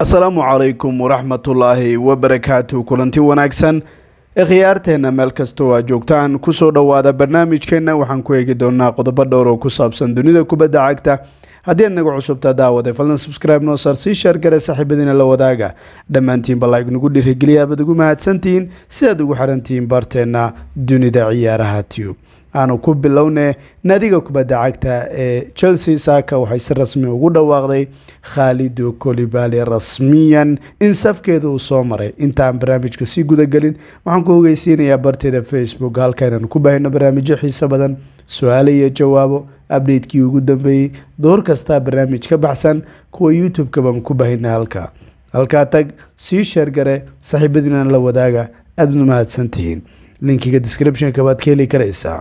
السلام عليكم ورحمة الله وبركاته كلنتي وناكسن khiyaarteena meel kasta oo aad joogtaan kusoo dhawaada barnaamijkeena waxaan ku eegi doonaa qodobo dhowr oo ku saabsan dunida kubadda cagta haddii aad naga cusubtaa daawade fadlan subscribe noo saar sii share gare saaxiibadiina la wadaaga dhammaantiin baa like nagu dhiirigeliya aad ugu mahadsantihiin si aad ugu xirantihiin barteena dunida ciyaaraha tube aanu ku bilownay naadiga kubadda cagta ee Chelsea Saka waxay si rasmi ugu dhawaaqday Khalid Koulibaly rasmiyan in safkeedu uu soo maray inta aan barnaamijka si guda galin waxaan ku ogeysiinayaa barteeda Facebook halkaan ku baahino barnaamijyo xiiso badan su'aalo iyo jawaabo update-kii ugu dambeeyay door kasta barnaamij ka baxsan kuwa YouTube-ka baan ku baahina halka tag sii share gare saaxiibadiina la wadaaga aad u mahadsantihiin linkiga description-ka baad ka heli karaysaa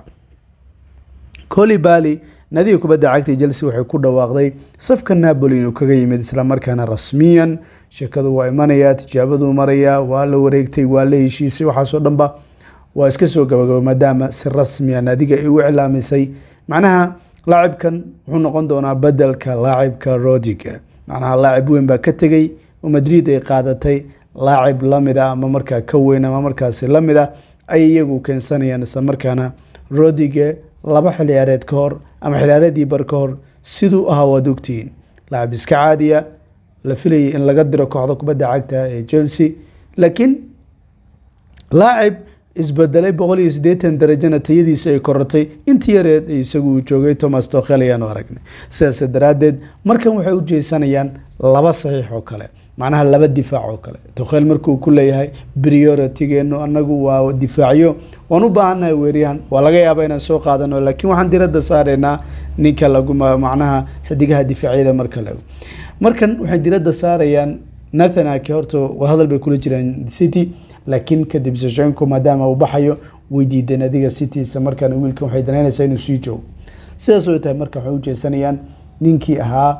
Koulibaly nadiga kubadda cagta Chelsea waxay ku dhawaaqday safka Napoli inuu kaga yimid isla markaana rasmiyan shirkadu waa imanaya tijaabadu maraya waa la wareegtay waa la heshiisay waxa soo dhanba waa iska soo gabagabay maadaama si rasmi ah nadiga ay u cilaamisay macnaha laacibkan wuxuu noqon doonaa bedelka laacibka Rodrigo macnaha laacib weyn baa ka tagay oo Madrid ay qaadatay laacib lamid ah ama markaa ka weyn ama markaas lamid ah ay iyagu keensanayaan isla markaana Rodrigo laba xiliyaareed ka hor ama xiliyaareedii bar ka hor sidoo waa dugtiin laacib iska caadiya la filayay in laga diro kooxda kubadda cagta ee Chelsea laakiin laacib isbedelay 180 darajana tayadiisa ay korortay intii yareed isagu joogay Thomas Tuchel ayaan aragnay sidaas daraadeed markan waxay u jeesanayaan laba saxiix oo kale macnaha laba difaac oo kale Tuchel markuu ku leeyahay priority-geenu anagu waa difaaciyo waan u baahanahay weeriyaan waa laga yaabaa inaan soo qaadano laakiin waxaan diradda saareynaa ninka lagu macnaha xidigaha difaaciyada markan waxay diradda saarayaan Nathan Ake horto hadal bay kula jiraan City laakiin kadib Zinchenko maadaama uu baxayo weydiiday nadiga City isla markaana wiilkan waxay daneynaysaa inuu sii joogo sidaas oo tahay marka waxay u jeesanayaan ninkii ahaa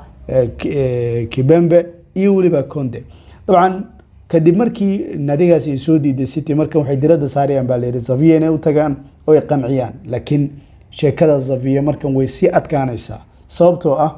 Kibembe iyo waliba Conte dabcan kadib markii nadigaas ay soo diiday City markan waxay diradda saarayaan baa leeyahay Xavi inay u tagaan oo ay qanciyaan laakiin sheekada Xavi markan way si adkaanaysaa sababtoo ah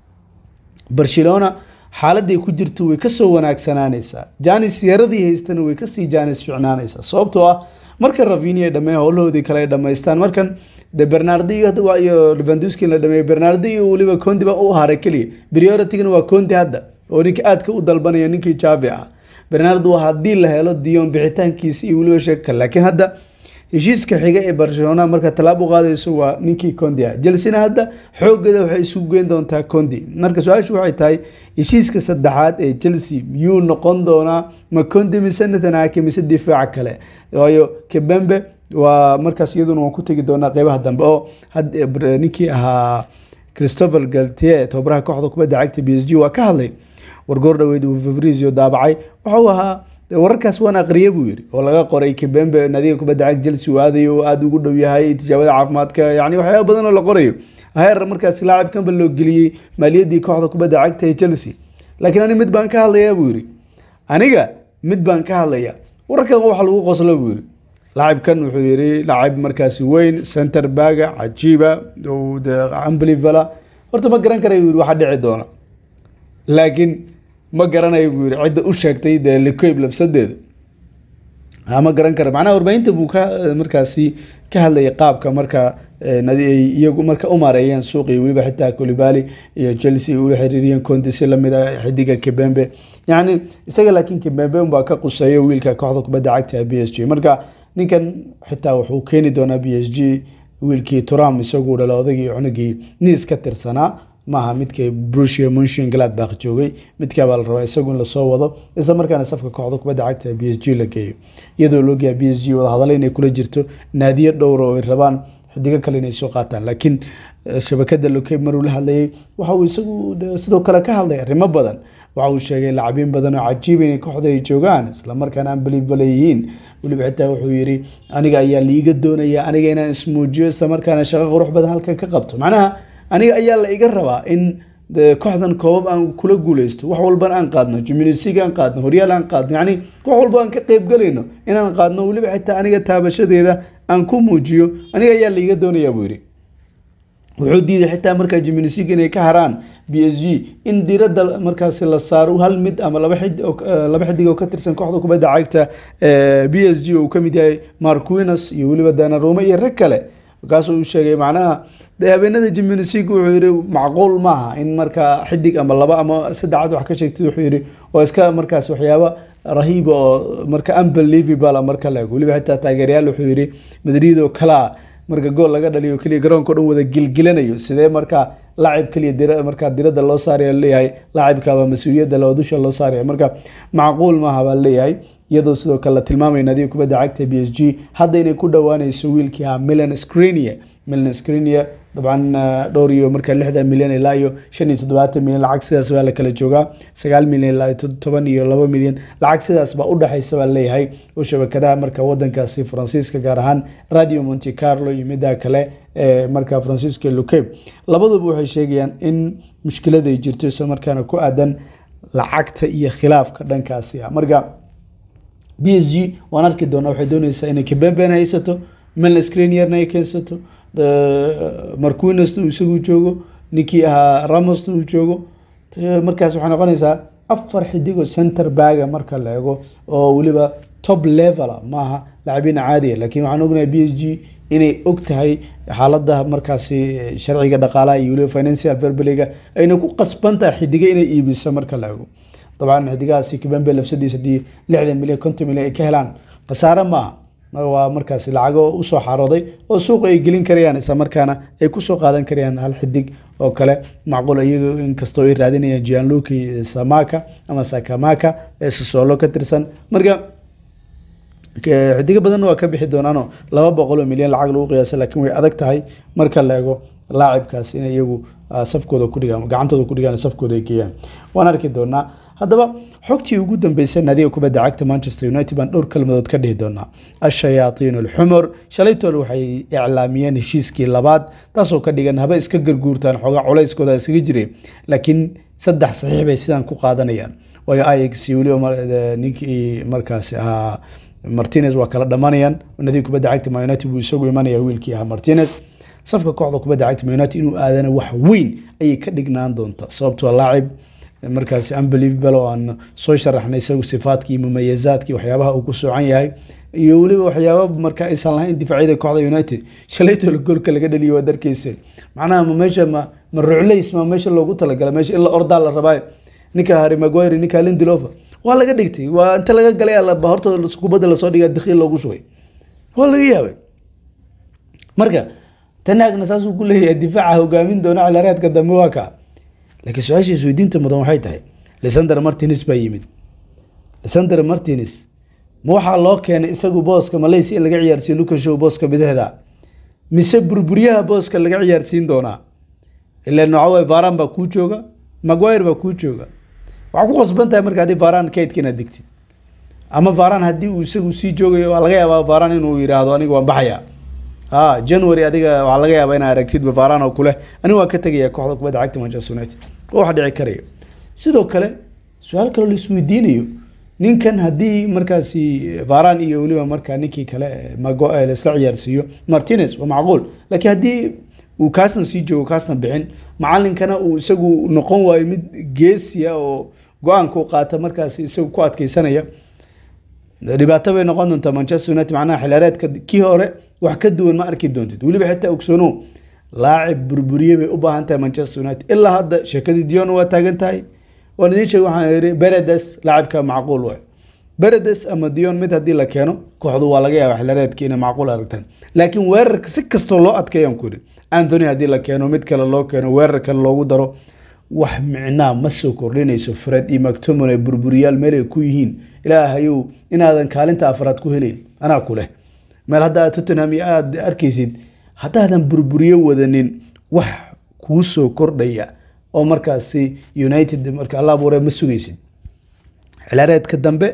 Barcelona xaaladii ku jirto way ka soo wanaagsanaanaysaa Janis yaradii haystana way ka sii Janis fiicnaanaysaa sababtoo ah marka Rafinha dhamay howlahoodii kale dhameystaan markan de Bernardo iyo Lewandowski la dhamay Bernardo iyo waliba Conte ba u haray kaliya priority-gana waa Conte hadda oo ninka aad ka u dalbanaya ninkii Xavi ah Bernardo waa hadii la helo Dion bixitaankiisa iyo waliba sheeka laakiin hadda heshiiska xiga ee Barcelona marka talaabo qaadayso waa ninkii Conte Chelsea hadda xooggeeda waxay isugu geyn doontaa Conte marka su'aashu waxay tahay heshiiska saddexaad ee Chelsea yuu noqon doonaa ma Conte mise Nathan Ake mise difaac kale waayo Kibembe waa markaas iyaduna waan ku tagi doonaa qaybaha dambe oo ninkii ahaa Christopher Galtier tababaraha kooxda kubadda cagta PSG waa ka hadlay wargoor dhaweyd uu Fabrizio daabacay waxa ahaa wararkaas waan aqriyay buu yiri oo laga qoray Kibembe nadiga kubadda cagta Chelsea waadayo aad ugu dhow yahay tijaabada caafimaadka yani waxyaabo badan oo la qorayo heer markaas laacibkan bal loo geliyay maaliyadii kooxda kubadda cagta ee Chelsea laakiin aniga mid baan ka hadlayaa buu yiri aniga mid baan ka hadlayaa wararkan waxa lagu qoslo buu yiri laacibkan wuxuu yiri laacib markaas weyn center back ajiiba oo unbelievable horta ma garan karayo waxa dhici doona laakiin ma garanayo buu yiri cid u sheegtay de Lecoq lafsadeeda ama garan kara macnaha warbaahinta buu ka markaasi ka hadlay qaabka marka iyagu marka u maareeyeen suuqii waliba xitaa Koulibaly iyo Chelsea u xiriiriyeen Conte si lamid ah xidiga Kibembe yani isaga laakiin Kibembe baa ka qusay wiilka kooxda kubadda cagta PSG marka ninkan xitaa wuxuu keeni doonaa PSG wiilkii Thuram isagu dhalay odagii cunugii Nice ka tirsanaa maaha midkay Borussia Mönchengladbach joogay midka baa la rabaa isagu la soo wado isla markaana safka kooxda kubadda cagta PSG la geeyo iyadoo loo geeyo PSG wada hadal inay kula jirto naadiyo dhowr oo ay rabaan xidiga kale inay soo qaataan laakiin shabakada Lecoq maruu la hadlayay waxa uu isagu sidoo kale ka hadlay arrimo badan waxa uu sheegay lacabiin badan oo cajiib ah in kooxda ay joogaan isla markaana unbelievable yihiin waliba xitaa wuxuu yiri aniga ayaa liiga doonaya aniga inaan ismuujiyo isla markaana shaqo qurux badan halka ka qabto macnaha aniga ayaa la iga rabaa in kooxdan koobab aan kula guuleysto wax walba aan qaadno Champions League aan qaadno Horyal aan qaadno yani wax walba aan ka qayb galayno inaan qaadno waliba xitaa aniga taabashadeeda aan ku muujiyo aniga ayaa la iga doonaya buu yiri wuxuu diiday xitaa markaa Champions League inay ka haraan PSG in diiradda markaas la saaro hal mid ama laba xidig oo ka tirsan kooxda kubadda cagta PSG oo ka mid yahay Marquinhos iyo waliba Donnarumma iyo rag kale kaasoo uu sheegay macnaha habeenada Champions League wuxuu yiri macquul maaha in markaa xidig ama laba ama saddex wax ka sheegtay wuxuu yiri oo iska markaas waxyaabo rahiib oo marka unbelievable marka la waliba xitaa taageerayaal wuxuu yiri Madrid oo kala marka gool laga dhaliyo kaliya garoonka dhan wada gilgilanayo sidee marka laacib kaliya marka diradda loo saarayo leeyahay laacibka waa mas'uuliyadda loo dusha loo saarayo marka macquul maaha baa leeyahay iyadoo sidoo kale tilmaamay naadiga kubadda cagta PSG hadda inay ku dhawaanayso wiilkii Milan Skriniar dabcan dhowr iyo marka 60 milyan ilaa iyo 75 milyan lacag sidaas waa la kala joogaa 9 milyan ilaa 12 milyan lacag sidaas baa u dhaxaysa baa leeyahay oo shabakadaha marka wadankaasi Faransiiska gaar ahaan Radio Monte Carlo iyo midda kale marka Faransiiska Lukaku labaduba waxay sheegayaan in mushkilad ay jirto isla markaana ku aadan lacagta iyo khilaafka dhankaasi marka PSG waan arki doonaa waxay doonaysaa inay Kimpembe haysato Milan Skriniarna ay keensato Marquinhos uu isagu joogo ninkii Ramos uu joogo markaas waxay noqonaysaa afar xidig oo center back marka la eego oo waliba top level maaha laacibiin caadi ah laakiin waxaan ognahay PSG inay og tahay xaaladda markaasi sharciga dhaqaalaha iyo waliba financial fair play-ga ayna ku qasbantahay xidiga inay iibiso marka la eego طبعا xidigaasi Kimpembe lafsadiisa 60 milyan 50 milyan ay ka helaan qasaare ma waa markaas lacago u soo xarooday oo suuq ay gelin karayaan isla markaana ay ku soo qaadan karayaan hal xidig oo kale macquul iyagu in kasto ay raadinayaan Gianluca Samaka ama Sakamaka ee Sassuolo ka tirsan marka xidiga badan waa ka bixi doonaan 200 milyan lacag lagu qiyaasay laakiin way adag tahay marka la eego laacibkaas in iyagu safkooda ku dhigaan gacantooda ku dhigaan safkooda ay geeyaan waan arki doonaa haddaba xogtii ugu dambeysay naadiga kubadda cagta Manchester United baan dhowr kalmadood ka dhihi doonaa ash-shayaatiin al-humur shalaytood waxay iclaamiyeen heshiiskii labaad taasoo ka dhigan haba iska garguurtaan xogaa culayskooda iskaga jiray laakiin saddex saxiix bay sidaan ku qaadanayaan waayo Ajax iyo waliba ninkii markaas Martinez waa kala dhamanayaan naadiga kubadda cagta Man United buu isagu imanaya wiilkii Martinez safka kooxda kubadda cagta Man United inuu aadana wax weyn ayay ka dhignaan doontaa sababtoo laacib markaas unbelievable oo aan soo sharaxnay isagu sifaadkii mumayizaadkii waxyaabaha uu ku soocan yahay iyo waliba waxyaabo marka aysan lahayn difaacida kooxda United shalayto goolka laga dhaliyo darkiisa macnaha meesha ma rucleys ma meesha loogu talagalay meesha in la ordaa la rabaa ninka Harry Maguire ninka Lindelof waa laga dhigtay waa inta laga galay alla horta kubadda la soo dhigay dakhil loogu shubay waa laga yaabay marka tanaagna saas uu ku leeyahay difaaca hogaamin doona ciyaareedka dambe waa ka laakiin su'aasha isweydiinta mudan waxay tahay Lisandro Martinez baa yimid Lisandro Martinez ma waxa loo keenay isagu booska Malaysia laga ciyaarsiin Lucas Shaw booska bidixda mise burburiyaha booska laga ciyaarsiin doona ilaa nooca Varane baa ku jooga Maguire baa ku jooga waxa ku qasbantahay marka hadii Varane keydkina digtid ama Varane hadii uu isagu sii joogayo waa laga yaabaa Varane inuu yiraahdo aniga waan baxaya January adiga waxa laga yaabaa in aragtid Varane oo kule aniga waan ka tagaya kooxda kubadda cagta Manchester United waxa dhici karayo sidoo kale su'aal kale la isweydiinayo ninkan hadii markaasi Varane iyo waliba marka ninkii kale Maguire la isla ciyaarsiiyo Martinez waa macquul laakiin hadii uu kaasna sii joogo kaasna bixin macallinkana uu isagu noqon waayo mid geesiya oo go'aan ku qaata markaasi isagu ku adkeysanaya dhibaato bay noqon doontaa Manchester United macnaha xilaareedka kii hore wax ka duwan ma arki doontid waliba xitaa ogsoono laacib burburiye bay u baahan tahay Manchester United ilaa hadda sheekadii Dion waa taagan tahay waan idin sheegay waxaan yiri Paredes laacibka macquul waa Paredes ama Dion mid hadii la keeno kooxdu waa laga yaabaa xilaareedkii inay macquul aragtaan laakiin weerarka si kasto loo adkeeyaan ku yiri Anthony hadii la keeno mid kale loo keeno weerar kale loogu daro wax micnaa ma soo kordhinayso Fred iyo McTominay burburiyaal meel ay ku yihiin ilaahayow inaadan kaalinta afraad ku helin anaa ku leh meel hadda Tottenham iyo aad arkaysid haddaadan burburiyo wadanin wax kuu soo kordhaya oo markaasi United marka Allah buuray ma sugaysid xilaareedka dambe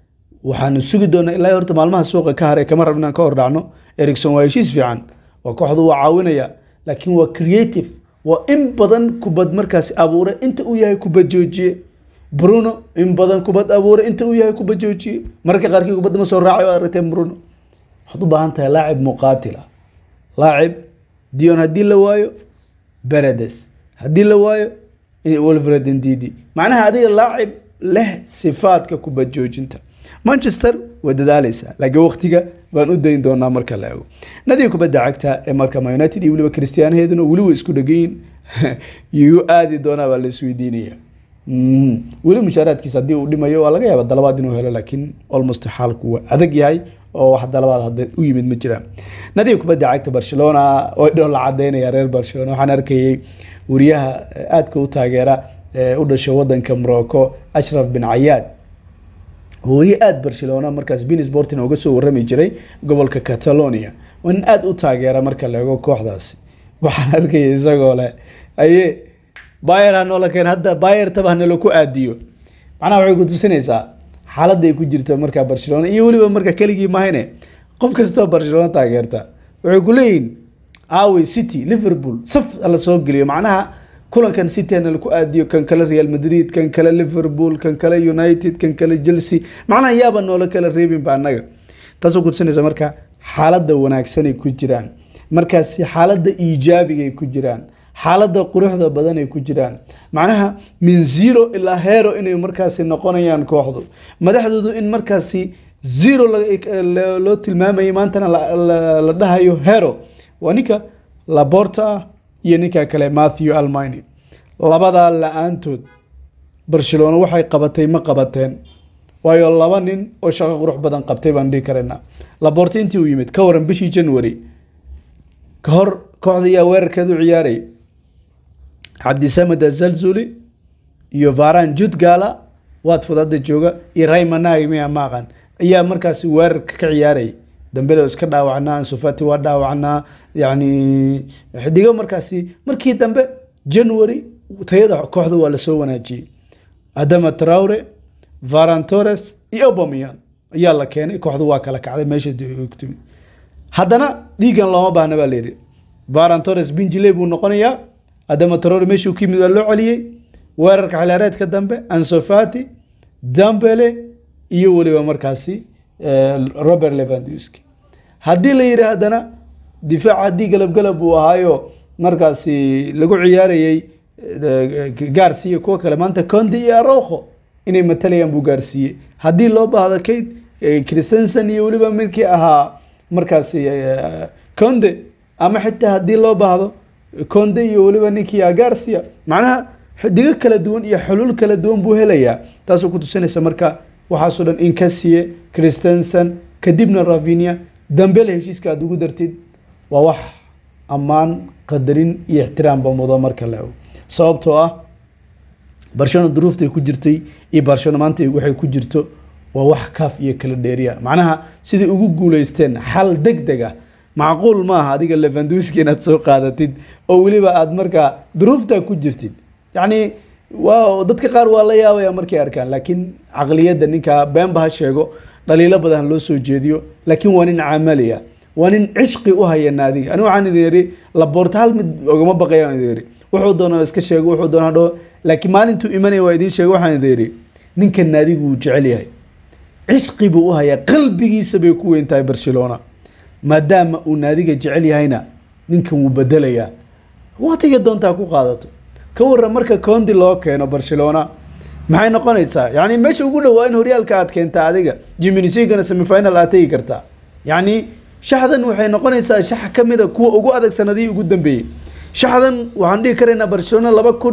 waxaan sugi doonaa ilaa horta maalmaha suuqa ka haray kama rabnaan ka hor dhacno Erikson waa heshiis fiican waa kooxdu waa caawinaya laakiin waa creative waa in badan kubad markaasi abuuray inta uu yahay kubad joojiye Bruno in badan kubad abuuray inta uu yahay kubad joojiye marka qaarkii kubad ma soo raacay oo aragtay Bruno waxaad u baahan tahay laacib muqaatil ah laacib Dion hadii la waayo Paredes haddii la waayo Wilfred Ndidi macnaha adiga laacib leh sifaadka kubad joojinta Manchester way dadaalaysaa laakiin waqtiga baan u dayn doonaa marka la eego nadiga kubadda cagta ee marka Man United iyo waliba Cristiano Ronaldo wali way isku dhageeyeen iyo aadi doonaa baa la isweydiinaya wali mushaaraadkiisa hadii uu dhimayo waa laga yaabaa dalabaad inuu helo laakiin almost xaalku waa adag yahay oo wax dalabaad hadda u yimid ma jiraan nadiga kubadda cagta Barcelona oo dhool cadeynaya reer Barcelona waxaan arkayay wariyaha aadka u taageera u dhashay wadanka Morocco Ashraf bin Ayad wariye aad Barcelona markaas Bein Sporting uga soo warrami jiray gobolka Catalonia wan aad u taageera marka la eego kooxdaasi waxaan arkayay isagoo leh aye Bayern oo la keen hadda Bayern tabahna la ku aadiyo macnaha waxay ku tusinaysaa xaaladda ay ku jirto marka Barcelona iyo waliba marka kaligii mahayne qof kasta Barcelona taageerta waxay ku leeyihiin Awe City Liverpool saf la soo geliyo macnaha kulankan City la ku aadiyo kan kale Real Madrid kan kale Liverpool kan kale United kan kale Chelsea macnaha yaaba noola kala reebin ba anaga taasoo ku tusinaysa marka xaaladda wanaagsan ay ku jiraan markaas xaaladda iijaabiga ay ku jiraan xaaladda quruxda badan ay ku jiraan macnaha min 0 ilaa hero inay markaas noqonayaan kooxdu madaxdoodu in markaas 0 loo tilmaamay maantana la dhahayo hero waa ninka Laporta iyo ninka kale Matthew Almani labada la'aantood Barcelona waxay qabatay ma qabateen waayo laba nin oo shaqo qurux badan qabtay baan dhigi kareena Laporta intii uu yimid ka waran bishii January ka hor kooxda ayaa weerarkeedu ciyaaray Abdisamad Zalzuli iyo Varane Jutgala waad fudada jooga iyo Raymond Naimi Amaqan ayaa markaas weerarka ka ciyaaray Dembele iska dhaawacnaa Ansu Fati waa dhaawacnaa yani xidiga markii dambe January tayada kooxda waa la soo wanaajiyay Adama Traore Varane Torres iyo Aubameyang ayaa la keenay kooxdu waa kala kacday meesha joogtay haddana dhiigan looma baahna baa leeyahay Varane Torres Benjile buu noqonayaa Adama Traore meeshuu ka yimid waa loo celiyay weerarka xilaareedka dambe Ansu Fati Dembele iyo waliba markaasi Robert Lewandowski haddii la yiraahdana difaaca haddii galab uu ahaayo markaasi lagu ciyaarayay Garcia kuwa kale maanta Conde iyo Araujo inay matalayaan buu gaarsiiyay haddii loo baahdo Keyd Christensen iyo waliba markii ahaa markaasi Conde ama xitaa haddii loo baahdo Conde iyo waliba ninkii Garcia macnaha xidiga kala duwan iyo xulul kala duwan buu helayaa taasoo ku tusinaysa marka waxa soo dhan in Cassie Christensen kadibna Rafinha Dembele heshiiska aad ugu dartid waa wax amaan qadarin iyo ixtiraam ba mudo marka la eego sababtoo ah Barcelona duruuftay ku jirtay iyo Barcelona maanta waxay ku jirto waa wax kaaf iyo kala dheeriya macnaha sidii ugu guuleysteen xal degdeg ah macquul ma aha adiga Lewandowski inaad soo qaadatid oo waliba aad marka duruufta ku jirtid yani waa dadka qaar waa la yaabaya markay arkaan laakiin aqliyada ninka beenba sheego dhaliilo badan loo soo jeediyo laakiin waa nin caamaliya waa nin cishqi u haya naadiga anigu waxaan idin yiri Laporta hal mid ogama baqayaan idin yiri wuxuu doono iska sheego wuxuu doono hadho laakiin maalintu imanay waa idin sheego waxaan idin yiri ninka naadigu uu jecel yahay cishqi buu u haya qalbigiisa bay ku weyntahay Barcelona maadaama uu naadiga jecel yahayna ninkan wuu bedelayaa waqtiga doonta ku qaadato ka waran marka Conde loo keeno Barcelona maxay noqonaysaa yani meesha ugu dhaw in horyaalka aad keenta adiga Champions League semi final aad tagi kartaa yani shaxdan waxay noqonaysaa shax kamida kuwa ugu adag sanadii ugu dambeeyay shaxdan waxaan dhigi kareena Barcelona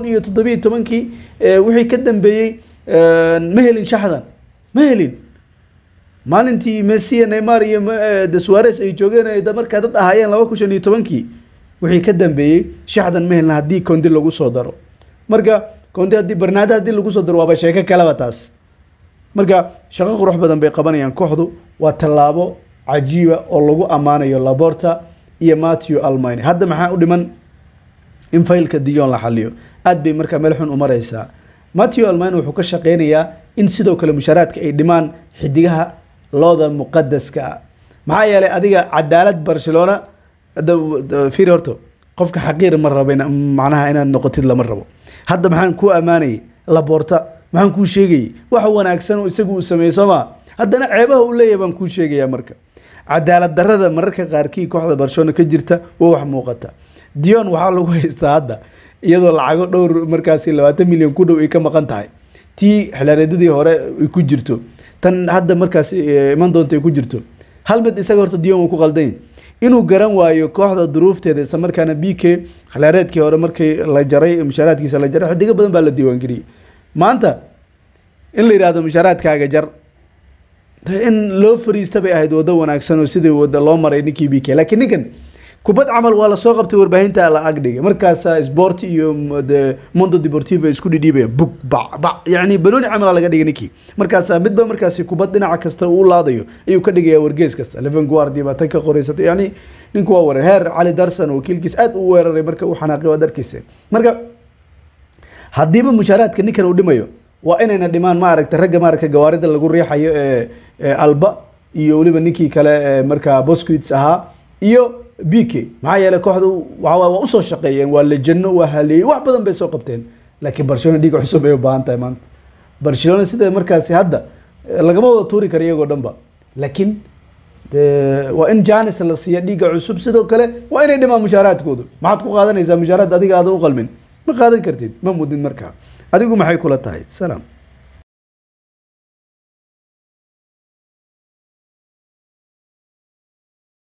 2017 wixii ka dambeeyay ma helin shaxdan ma helin maalintii Messi Neymar iyo Suarez ay joogeen ay markaa dad ahaayeen 2015 wixii ka dambeeyay shaxdan ma helin hadii Conde lagu soo daro marka Conde hadii Bernardo hadii lagu soo daro waa sheeko kale taas marka shaqo qurux badan bay qabanayaan kooxdu waa talaabo cajiiba oo lagu amaanayo Laporta iyo Matthew Almani hadda maxaa u dhiman in faylka Dion la xaliyo aad bay marka meel xun u maraysaa Matthew Almani wuxuu ka shaqeynayaa in sidoo kale mushaaraadka ay dhimaan xidigaha looda muqaddaska maxaa yeelay adiga cadaalad Barcelona fiir horto qofka xaqiir ma rabina macnaha inaad noqotid lama rabo hadda maxaan ku amaanay Laporta maxaan ku sheegay wax wanaagsan oo isagu uu sameeyay haddana ceebaha uu leeyahay baan ku sheegaya marka cadaalad darrada mararka qaarkii kooxda Barcelona ka jirta oo wax muuqata Dion waxaa lagu haystaa hadda iyadoo lacago dhowr markaasi 20 milyan ku dhow ay ka maqan tahay tii xilaareedadii hore ay ku jirto tan hadda markaasi iman doonta ay ku jirto hal mid isaga horta Dion uu ku qaldan inuu garan waayo kooxda duruufteeda isla markaana BK xilaareedkii hore markii la jaray mushaaraadkiisa la jaray xidiga badan baa la diiwaan geliyay maanta in la yiraahdo mushaaraadkaaga jar in loo fariista bay ahayd wada wanaagsan oo sidii wada loo maray ninkii BK laakiin ninkan kubad camal waa la soo qabtay warbaahinta la agdhigay markaas sport iyo Mundo Deportivo isku dhidhiibay bug ba yani banooni camal laga dhigay ninkii markaas midba markaas kubad dhinaca kasta uu laadayo ayuu ka dhigaya wargees kasta Leven Guardia ba tan ka qoreysatay yani ninku waa wareer heer Ali Darsan wakiilkiis aad u weeraray marka uu xanaaqay wadarkiisa marka hadiiba mushaaraadka ninkan uu dhimayo waa inayna dhimaan ma aragtay ragga ma aragtay gawaarida lagu riixayo Alba iyo waliba ninkii kale marka Busquets ahaa iyo BK maxaa yeelay kooxdu waa u soo shaqeeyeen waa lejanno waa halay wax badan bay soo qabteen laakiin Barcelona dhiig cusub ay u baahan tahay maanta Barcelona sida markaasi hadda lagama wada tuuri karo iyagoo dhanba laakiin waa in Janis la siiyo dhiig cusub sidoo kale waa inay dhimaan mushaaraadkoodu maxaad ku qaadanaysaa mushaaraad adiga aad u qalmin ma qaadan kartid ma mudin markaa adigu maxay kula tahay salaam